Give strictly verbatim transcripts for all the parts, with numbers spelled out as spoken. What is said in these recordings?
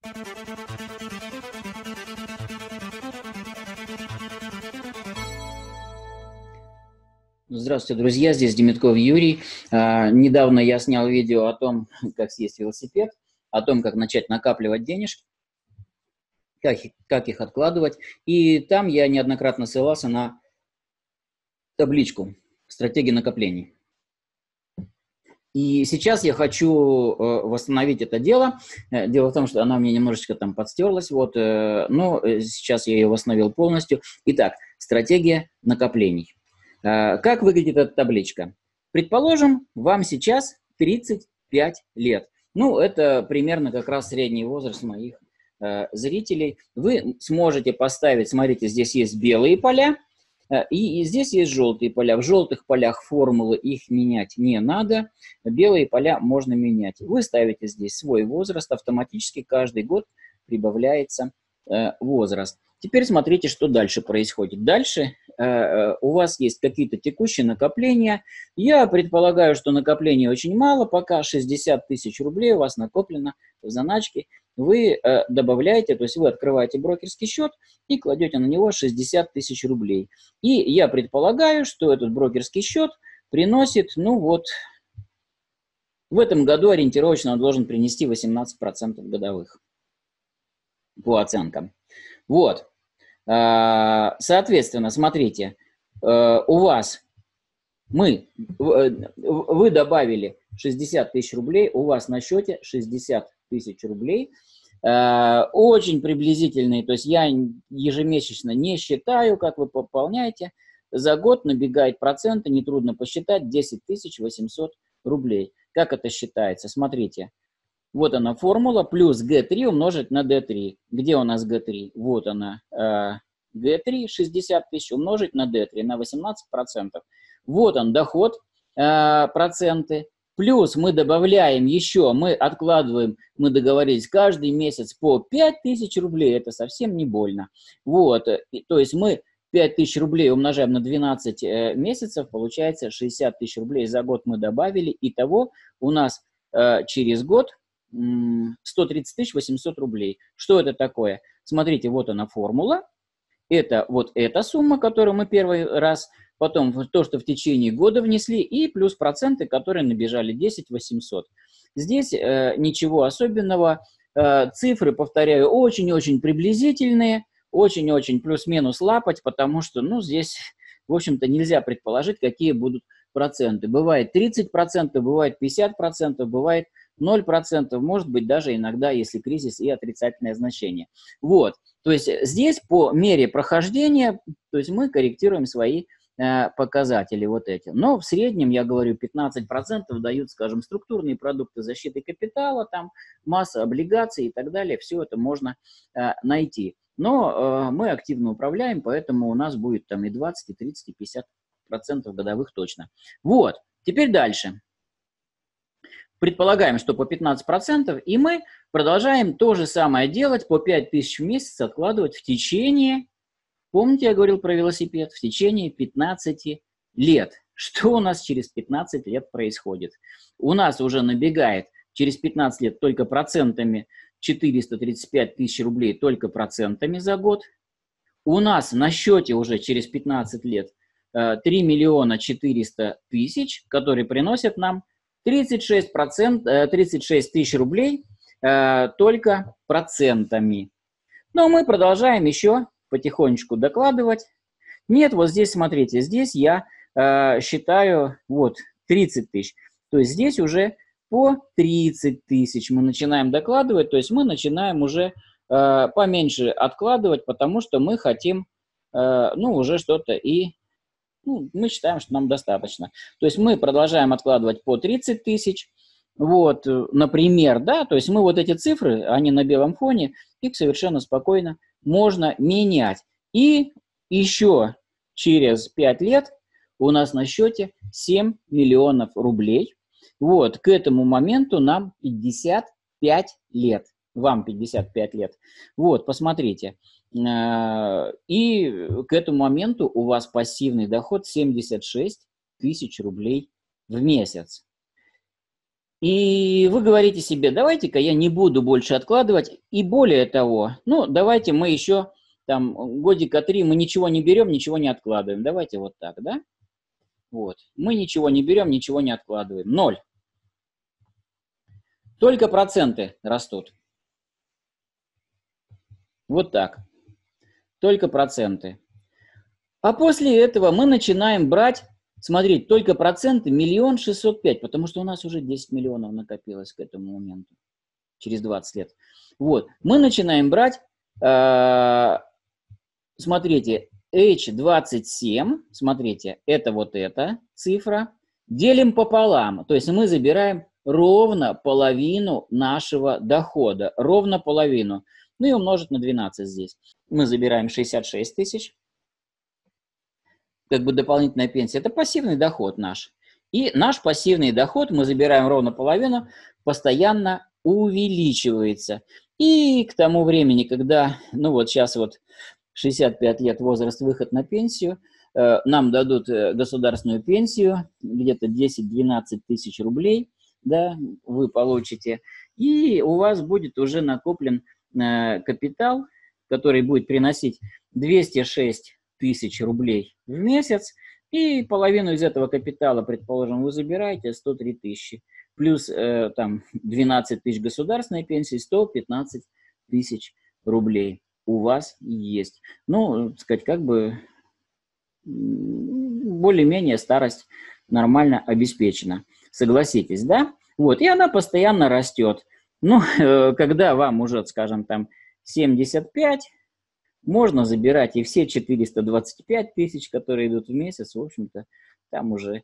Здравствуйте, друзья, здесь Демитков Юрий. А, недавно я снял видео о том, как съесть велосипед, о том, как начать накапливать денежки, как, как их откладывать. И там я неоднократно ссылался на табличку «Стратегия накоплений». И сейчас я хочу э, восстановить это дело. Дело в том, что она у меня немножечко там подстерлась, вот, э, но сейчас я ее восстановил полностью. Итак, стратегия накоплений. Э, как выглядит эта табличка? Предположим, вам сейчас тридцать пять лет. Ну, это примерно как раз средний возраст моих э, зрителей. Вы сможете поставить, смотрите, здесь есть белые поля, И, и здесь есть желтые поля. В желтых полях формулы, их менять не надо. Белые поля можно менять. Вы ставите здесь свой возраст. Автоматически каждый год прибавляется э, возраст. Теперь смотрите, что дальше происходит. Дальше э, у вас есть какие-то текущие накопления. Я предполагаю, что накоплений очень мало. Пока шестьдесят тысяч рублей у вас накоплено в заначке. Вы э, добавляете, то есть вы открываете брокерский счет и кладете на него шестьдесят тысяч рублей. И я предполагаю, что этот брокерский счет приносит, ну вот, в этом году ориентировочно он должен принести восемнадцать процентов годовых по оценкам. Вот. Соответственно, смотрите, у вас мы, вы добавили шестьдесят тысяч рублей, у вас на счете шестьдесят тысяч рублей. Очень приблизительные, то есть я ежемесячно не считаю, как вы пополняете. За год набегает проценты, нетрудно посчитать, десять тысяч восемьсот рублей. Как это считается? Смотрите, вот она формула, плюс джи три умножить на дэ три. Где у нас джи три? Вот она, джи три, шестьдесят тысяч умножить на дэ три, на восемнадцать процентов. Вот он, доход, проценты. Плюс мы добавляем еще, мы откладываем, мы договорились, каждый месяц по пять тысяч рублей, это совсем не больно. Вот, то есть мы пять тысяч рублей умножаем на двенадцать э, месяцев, получается шестьдесят тысяч рублей за год мы добавили. Итого у нас э, через год м, сто тридцать тысяч восемьсот рублей. Что это такое? Смотрите, вот она формула. Это вот эта сумма, которую мы первый раз, потом то, что в течение года внесли, и плюс проценты, которые набежали, десять тысяч восемьсот. Здесь э, ничего особенного. Э, цифры, повторяю, очень-очень приблизительные, очень-очень плюс-минус лапать, потому что, ну, здесь, в общем-то, нельзя предположить, какие будут проценты. Бывает тридцать процентов, бывает пятьдесят процентов, бывает ноль процентов, может быть, даже иногда, если кризис, и отрицательное значение. Вот, то есть здесь по мере прохождения, то есть мы корректируем свои э, показатели вот эти. Но в среднем, я говорю, пятнадцать процентов дают, скажем, структурные продукты защиты капитала, там масса облигаций и так далее, все это можно э, найти. Но э, мы активно управляем, поэтому у нас будет там и двадцать, и тридцать, и пятьдесят процентов годовых точно. Вот, теперь дальше. Предполагаем, что по пятнадцать процентов, и мы продолжаем то же самое делать, по пять тысяч в месяц откладывать в течение, помните, я говорил про велосипед, в течение пятнадцати лет. Что у нас через пятнадцать лет происходит? У нас уже набегает через пятнадцать лет только процентами четыреста тридцать пять тысяч рублей, только процентами за год. У нас на счете уже через пятнадцать лет три миллиона четыреста тысяч, которые приносят нам тридцать шесть процентов, тридцать шесть тысяч рублей э, только процентами. Но мы продолжаем еще потихонечку докладывать. Нет, вот здесь, смотрите, здесь я э, считаю вот тридцать тысяч. То есть здесь уже по тридцать тысяч мы начинаем докладывать. То есть мы начинаем уже э, поменьше откладывать, потому что мы хотим, э, ну, уже что-то и... Ну, мы считаем, что нам достаточно. То есть мы продолжаем откладывать по тридцать тысяч, вот, например, да, то есть мы вот эти цифры, они на белом фоне, их совершенно спокойно можно менять. И еще через пять лет у нас на счете семь миллионов рублей. Вот, к этому моменту нам пятьдесят пять лет. Вам пятьдесят пять лет. Вот, посмотрите. И к этому моменту у вас пассивный доход семьдесят шесть тысяч рублей в месяц. И вы говорите себе, давайте-ка я не буду больше откладывать. И более того, ну, давайте мы еще там годика три, мы ничего не берем, ничего не откладываем. Давайте вот так, да? Вот. Мы ничего не берем, ничего не откладываем. Ноль. Только проценты растут. Вот так. Только проценты. А после этого мы начинаем брать, смотреть, только проценты миллион шестьсот пять, потому что у нас уже десять миллионов накопилось к этому моменту, через двадцать лет. Вот, мы начинаем брать, э, смотрите, эйч двадцать семь, смотрите, это вот эта цифра, делим пополам, то есть мы забираем ровно половину нашего дохода, ровно половину, ну и умножить на двенадцать здесь. Мы забираем шестьдесят шесть тысяч. Как бы дополнительная пенсия, это пассивный доход наш. И наш пассивный доход, мы забираем ровно половину, постоянно увеличивается. И к тому времени, когда, ну вот сейчас вот шестьдесят пять лет возраст выход на пенсию, э, нам дадут государственную пенсию, где-то десять-двенадцать тысяч рублей, да, вы получите, и у вас будет уже накоплен э, капитал, который будет приносить двести шесть тысяч рублей в месяц, и половину из этого капитала, предположим, вы забираете, сто три тысячи, плюс э, там двенадцать тысяч государственной пенсии, сто пятнадцать тысяч рублей у вас есть. Ну, так сказать, как бы более-менее старость нормально обеспечена. Согласитесь, да? Вот, и она постоянно растет. Ну, э, когда вам уже, скажем, там семьдесят пять, можно забирать и все четыреста двадцать пять тысяч, которые идут в месяц, в общем-то, там уже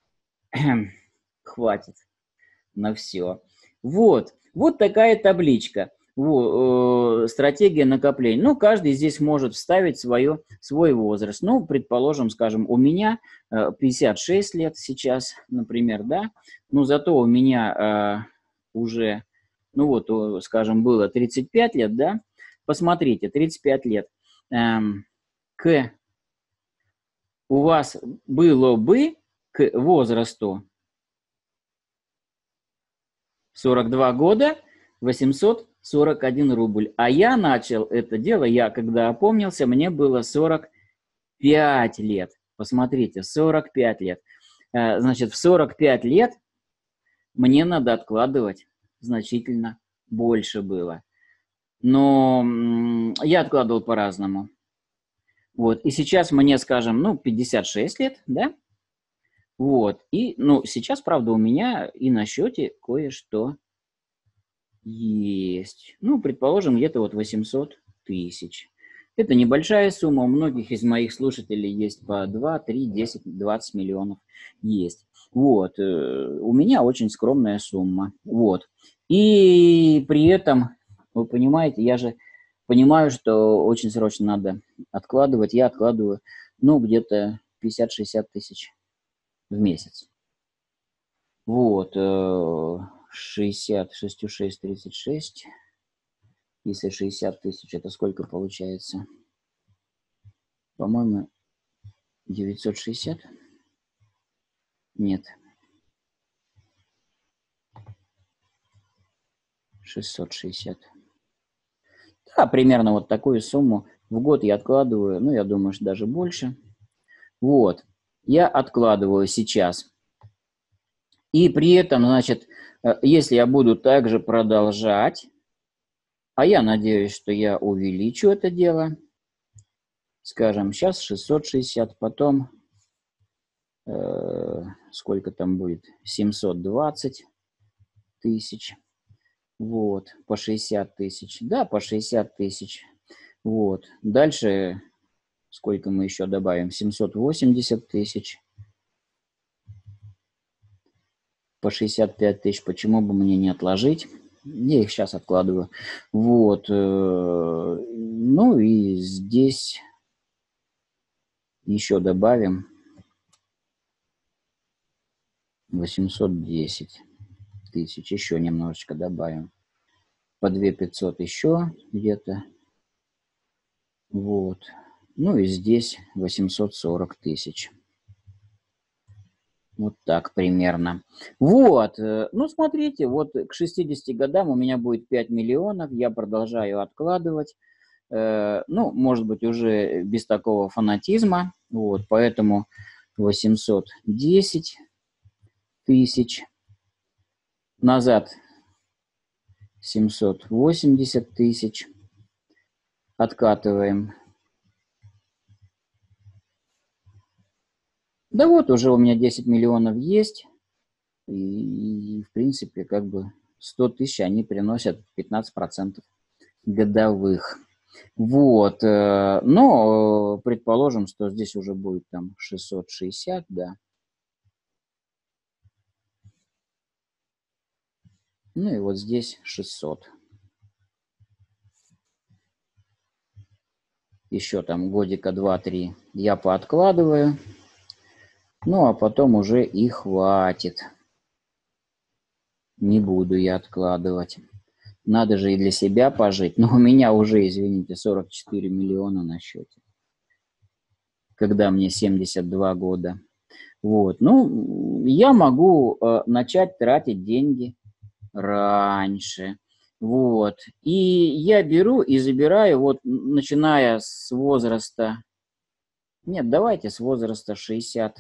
хватит на все. Вот, вот такая табличка. Вот, э, стратегия накопления. Ну, каждый здесь может вставить свое, свой возраст. Ну, предположим, скажем, у меня э, пятьдесят шесть лет сейчас, например, да, но зато у меня э, уже, ну вот, э, скажем, было тридцать пять лет, да, посмотрите, тридцать пять лет. Эм, к у вас было бы к возрасту сорок два года восемьсот сорок один рубль. А я начал это дело, я когда опомнился, мне было сорок пять лет. Посмотрите, сорок пять лет. Э, значит, в сорок пять лет мне надо откладывать значительно больше было. Но м, я откладывал по-разному. Вот, и сейчас мне, скажем, ну, пятьдесят шесть лет, да? Вот, и, ну, сейчас, правда, у меня и на счете кое-что есть. Ну, предположим, где-то вот восемьсот тысяч. Это небольшая сумма, у многих из моих слушателей есть по два, три, десять, двадцать миллионов есть. Вот, э, у меня очень скромная сумма, вот. И при этом, вы понимаете, я же понимаю, что очень срочно надо откладывать. Я откладываю, ну, где-то пятьдесят-шестьдесят тысяч в месяц. Вот, шестьдесят, шесть, шесть, тридцать шесть. Если шестьдесят тысяч, это сколько получается? По-моему, девятьсот шестьдесят? Нет. шестьсот шестьдесят. Да, примерно вот такую сумму в год я откладываю, ну, я думаю, что даже больше. Вот, я откладываю сейчас. И при этом, значит, если я буду также продолжать, а я надеюсь, что я увеличу это дело, скажем, сейчас шестьсот шестьдесят, потом э, сколько там будет, семьсот двадцать тысяч, вот, по шестьдесят тысяч, да, по шестьдесят тысяч, вот, дальше сколько мы еще добавим, семьсот восемьдесят тысяч, по шестьдесят пять тысяч, почему бы мне не отложить? Я их сейчас откладываю. Вот. Ну и здесь еще добавим восемьсот десять тысяч. Еще немножечко добавим. По две тысячи пятьсот еще где-то. Вот. Ну и здесь восемьсот сорок тысяч. Вот так примерно. Вот, ну смотрите, вот к шестидесяти годам у меня будет пять миллионов, я продолжаю откладывать. Ну, может быть, уже без такого фанатизма. Вот, поэтому восемьсот десять тысяч. Назад семьсот восемьдесят тысяч. Откатываем. Да вот, уже у меня десять миллионов есть. И, и в принципе, как бы сто тысяч они приносят пятнадцать процентов годовых. Вот. Но предположим, что здесь уже будет там шестьсот шестьдесят, да. Ну и вот здесь шестьсот. Еще там годика два-три я пооткладываю. Ну, а потом уже и хватит. Не буду я откладывать. Надо же и для себя пожить. Но у меня уже, извините, сорок четыре миллиона на счете. Когда мне семьдесят два года. Вот. Ну, я могу э, начать тратить деньги раньше. Вот. И я беру и забираю, вот, начиная с возраста... Нет, давайте с возраста шестьдесят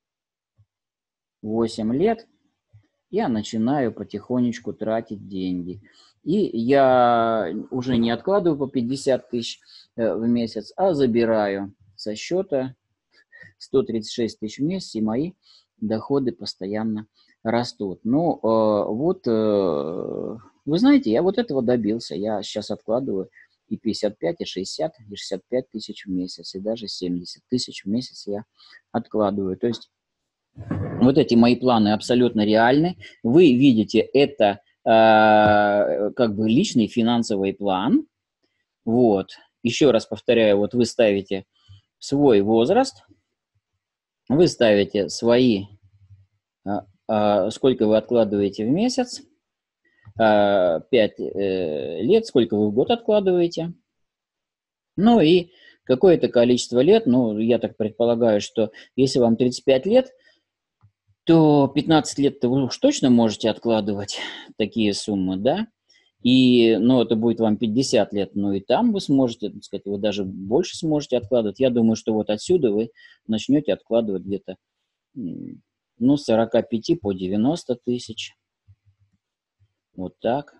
восемь лет я начинаю потихонечку тратить деньги. И я уже не откладываю по пятьдесят тысяч в месяц, а забираю со счета сто тридцать шесть тысяч в месяц, и мои доходы постоянно растут. Ну, вот, вы знаете, я вот этого добился. Я сейчас откладываю и пятьдесят пять, и шестьдесят, и шестьдесят пять тысяч в месяц, и даже семьдесят тысяч в месяц я откладываю. То есть вот эти мои планы абсолютно реальны. Вы видите, это э, как бы личный финансовый план. Вот. Еще раз повторяю, вот вы ставите свой возраст, вы ставите свои, э, э, сколько вы откладываете в месяц, э, пять э, лет, сколько вы в год откладываете. Ну и какое-то количество лет, ну, я так предполагаю, что если вам тридцать пять лет, то пятнадцать лет-то вы уж точно можете откладывать такие суммы, да? И, ну, это будет вам пятьдесят лет, но и там вы сможете, так сказать, вы даже больше сможете откладывать. Я думаю, что вот отсюда вы начнете откладывать где-то, ну, с сорока пяти по девяносто тысяч. Вот так.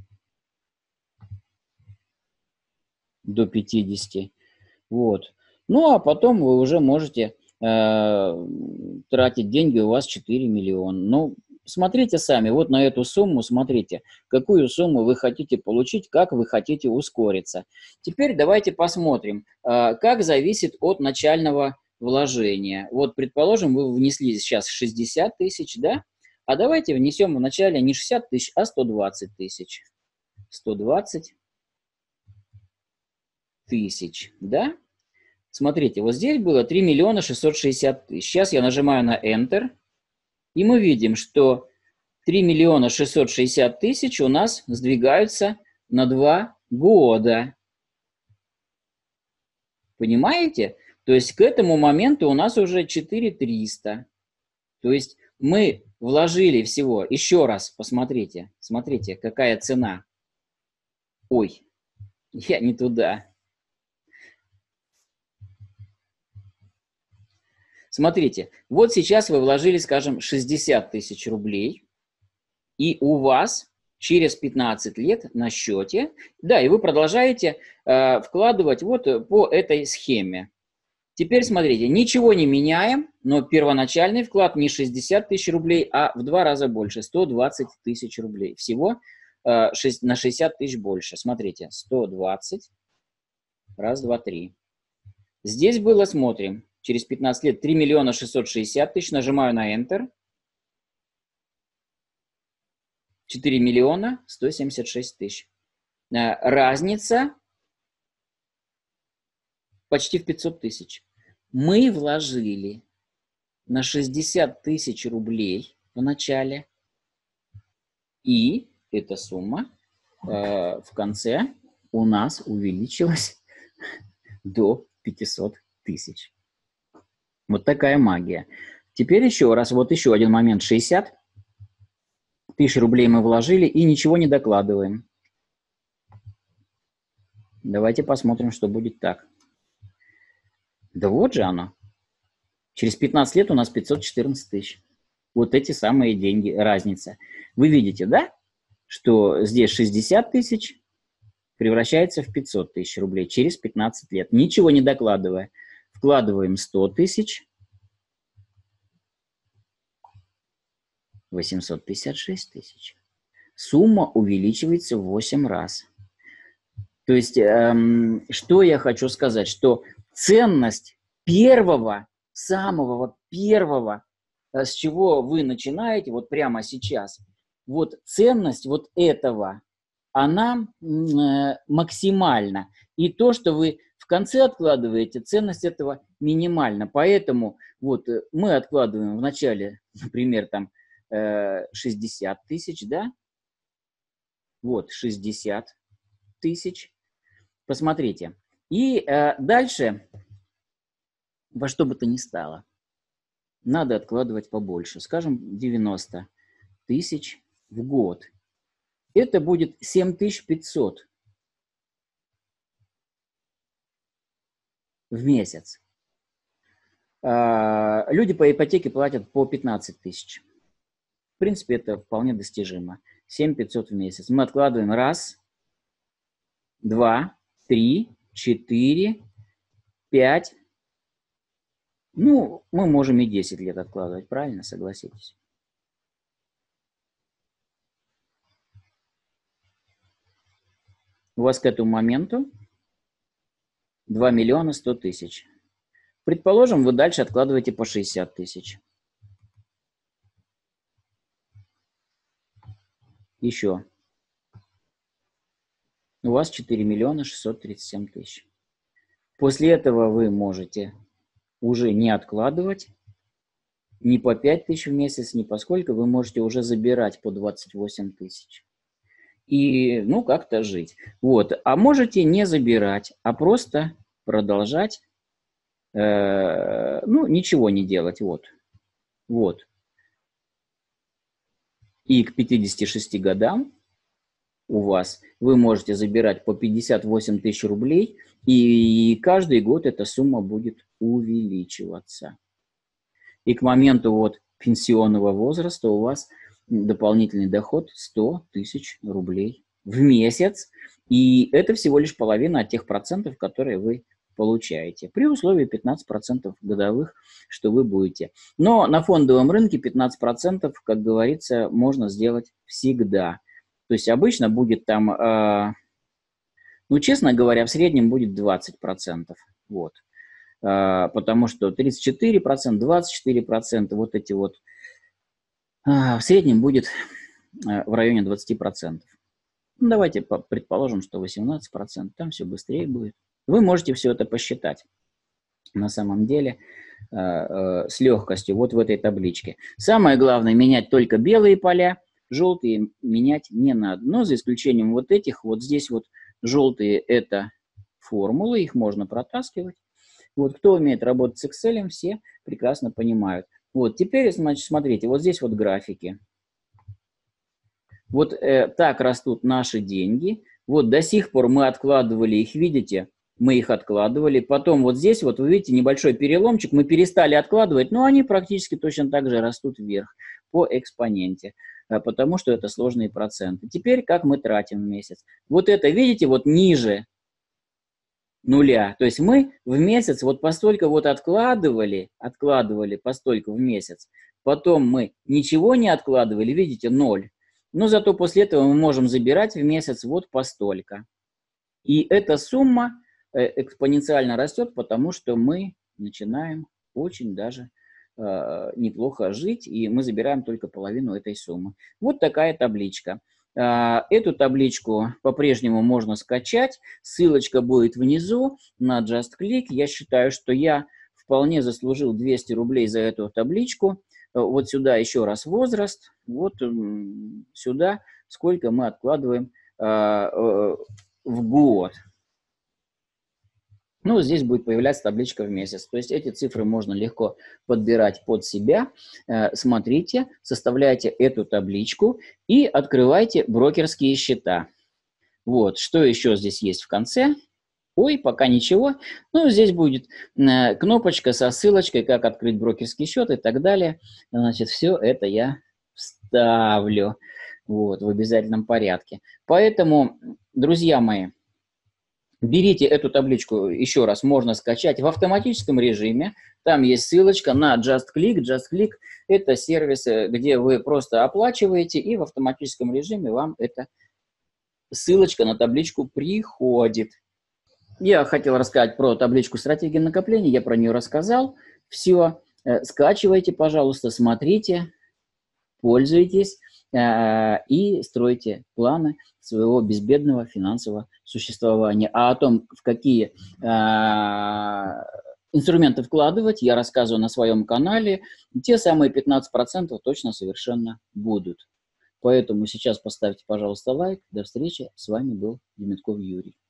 До пятидесяти. Вот. Ну, а потом вы уже можете э, тратить деньги, у вас четыре миллиона. Ну, смотрите сами, вот на эту сумму, смотрите, какую сумму вы хотите получить, как вы хотите ускориться. Теперь давайте посмотрим, э, как зависит от начального вложения. Вот, предположим, вы внесли сейчас шестьдесят тысяч, да? А давайте внесем вначале не шестьдесят тысяч, а сто двадцать тысяч. сто двадцать тысяч, да? Смотрите, вот здесь было три миллиона шестьсот шестьдесят тысяч. Сейчас я нажимаю на Enter, и мы видим, что три миллиона шестьсот шестьдесят тысяч у нас сдвигаются на два года. Понимаете? То есть к этому моменту у нас уже четыре тысячи триста. То есть мы вложили всего, еще раз посмотрите, смотрите, какая цена. Ой, я не туда. Смотрите, вот сейчас вы вложили, скажем, шестьдесят тысяч рублей, и у вас через пятнадцать лет на счете, да, и вы продолжаете э, вкладывать вот по этой схеме. Теперь смотрите, ничего не меняем, но первоначальный вклад не шестьдесят тысяч рублей, а в два раза больше, сто двадцать тысяч рублей. Всего э, шесть, на шестьдесят тысяч больше. Смотрите, сто двадцать, раз, два, три. Здесь было, смотрим, через пятнадцать лет три миллиона шестьсот шестьдесят тысяч, нажимаю на Enter. четыре миллиона сто семьдесят шесть тысяч. Разница почти в пятьсот тысяч. Мы вложили на шестьдесят тысяч рублей в начале, и эта сумма э, в конце у нас увеличилась до пятисот тысяч. Вот такая магия. Теперь еще раз, вот еще один момент. шестьдесят тысяч рублей мы вложили и ничего не докладываем. Давайте посмотрим, что будет так. Да вот же оно. Через пятнадцать лет у нас пятьсот четырнадцать тысяч. Вот эти самые деньги, разница. Вы видите, да, что здесь шестьдесят тысяч превращается в пятьсот тысяч рублей через пятнадцать лет. Ничего не докладывая. Вкладываем сто тысяч. восемьсот пятьдесят шесть тысяч. Сумма увеличивается в восемь раз. То есть, эм, что я хочу сказать, что ценность первого, самого вот первого, с чего вы начинаете, вот прямо сейчас, вот ценность вот этого, она э, максимальна. И то, что вы в конце откладываете, ценность этого минимальна. Поэтому вот мы откладываем в начале, например, там э, шестьдесят тысяч, да? Вот, шестьдесят тысяч. Посмотрите. И э, дальше, во что бы то ни стало, надо откладывать побольше. Скажем, девяносто тысяч в год. Это будет семь тысяч пятьсот в месяц. Э, люди по ипотеке платят по пятнадцать тысяч. В принципе, это вполне достижимо. семь тысяч пятьсот в месяц. Мы откладываем раз, два, три, четыре, пять. Ну, мы можем и десять лет откладывать, правильно, согласитесь? У вас к этому моменту два миллиона сто тысяч. Предположим, вы дальше откладываете по шестьдесят тысяч. Еще. У вас четыре миллиона шестьсот тридцать семь тысяч. После этого вы можете уже не откладывать ни по пять тысяч в месяц, ни по сколько. Вы можете уже забирать по двадцать восемь тысяч. И, ну, как-то жить. Вот. А можете не забирать, а просто продолжать, э, ну, ничего не делать. Вот. Вот. И к пятидесяти шести годам у вас вы можете забирать по пятьдесят восемь тысяч рублей, и каждый год эта сумма будет увеличиваться. И к моменту вот пенсионного возраста у вас дополнительный доход сто тысяч рублей в месяц. И это всего лишь половина от тех процентов, которые вы получаете. При условии пятнадцать процентов годовых, что вы будете. Но на фондовом рынке пятнадцать процентов, как говорится, можно сделать всегда. То есть обычно будет там, э, ну, честно говоря, в среднем будет двадцать процентов. Вот. Э, потому что тридцать четыре процента, двадцать четыре процента, вот эти вот, э, в среднем будет э, в районе двадцати процентов. Ну, давайте предположим, что восемнадцать процентов, там все быстрее будет. Вы можете все это посчитать на самом деле э, э, с легкостью вот в этой табличке. Самое главное, менять только белые поля. Желтые менять не надо, но за исключением вот этих, вот здесь вот желтые это формулы, их можно протаскивать. Вот кто умеет работать с Excel, все прекрасно понимают. Вот теперь, значит, смотрите, вот здесь вот графики. Вот э, так растут наши деньги. Вот до сих пор мы откладывали их, видите, мы их откладывали. Потом вот здесь вот вы видите небольшой переломчик, мы перестали откладывать, но они практически точно так же растут вверх по экспоненте, потому что это сложные проценты. Теперь как мы тратим в месяц? Вот это, видите, вот ниже нуля. То есть мы в месяц вот постолько вот откладывали, откладывали постолько в месяц. Потом мы ничего не откладывали, видите, ноль. Но зато после этого мы можем забирать в месяц вот постолько. И эта сумма экспоненциально растет, потому что мы начинаем очень даже э, неплохо жить, и мы забираем только половину этой суммы. Вот такая табличка. Э, эту табличку по-прежнему можно скачать. Ссылочка будет внизу на JustClick. Я считаю, что я вполне заслужил двести рублей за эту табличку. Вот сюда еще раз возраст. Вот сюда сколько мы откладываем э, э, в год. Ну, здесь будет появляться табличка в месяц. То есть эти цифры можно легко подбирать под себя. Смотрите, составляйте эту табличку и открывайте брокерские счета. Вот, что еще здесь есть в конце? Ой, пока ничего. Ну, здесь будет э, кнопочка со ссылочкой, как открыть брокерский счет и так далее. Значит, все это я вставлю вот, в обязательном порядке. Поэтому, друзья мои, берите эту табличку, еще раз, можно скачать в автоматическом режиме. Там есть ссылочка на JustClick. JustClick – это сервис, где вы просто оплачиваете, и в автоматическом режиме вам эта ссылочка на табличку приходит. Я хотел рассказать про табличку стратегии накопления, я про нее рассказал. Все, скачивайте, пожалуйста, смотрите, пользуйтесь э, и стройте планы своего безбедного финансового существования. А о том, в какие э, инструменты вкладывать, я рассказываю на своем канале. Те самые пятнадцать процентов точно совершенно будут. Поэтому сейчас поставьте, пожалуйста, лайк. До встречи. С вами был Демитков Юрий.